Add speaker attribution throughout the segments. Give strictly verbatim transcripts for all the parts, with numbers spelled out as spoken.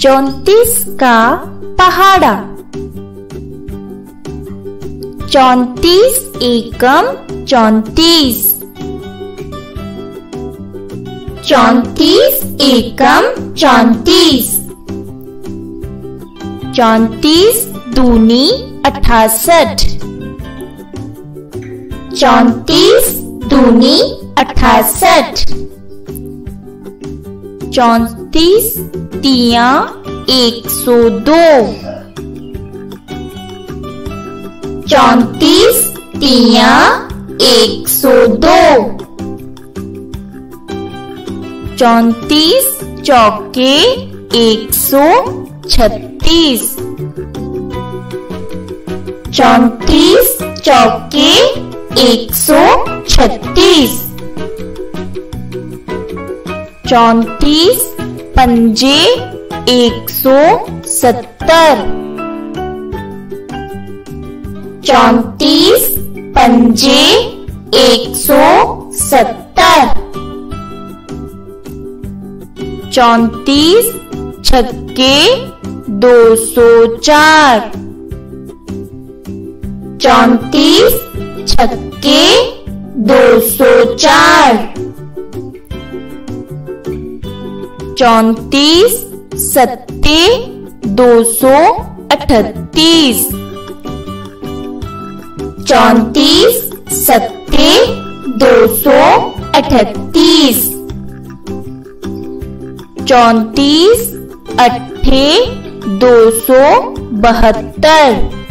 Speaker 1: चौंतीस का पहाड़ा। चौंतीस एकम चौंतीस। चौंतीस एकम चौंतीस। चौंतीस दूनी अठासठ। चौंतीस दूनी अठासठ। चौंतीस तिया एक सौ दो। चौंतीस तिया एक सौ दो। चौंतीस चौके एक सौ छत्तीस। चौंतीस चौके एक सौ छत्तीस। चौंतीस पंजे एक सौ सत्तर। चौंतीस पंजे एक सौ सत्तर। चौंतीस छक्के दो सौ चार। चौंतीस छक्के दो सौ चार। चौंतीस सत्ते दो सौ अठतीस। चौंतीस सत्ते दो सौ अठतीस। चौंतीस अट्ठे दो सौ बहत्तर।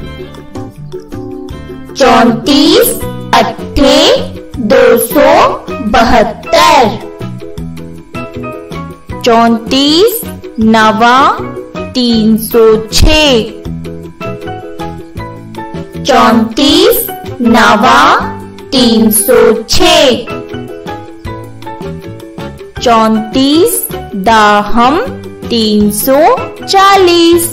Speaker 1: चौंतीस अट्ठे दो सौ बहत्तर। चौंतीस नवा तीन सौ छः। चौंतीस नवा तीन सौ छः। चौंतीस दाहम तीन सौ चालीस।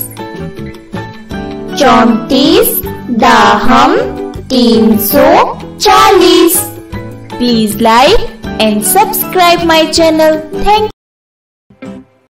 Speaker 1: चौंतीस दाहम तीन सौ चालीस। Please like and subscribe my channel. Thank you.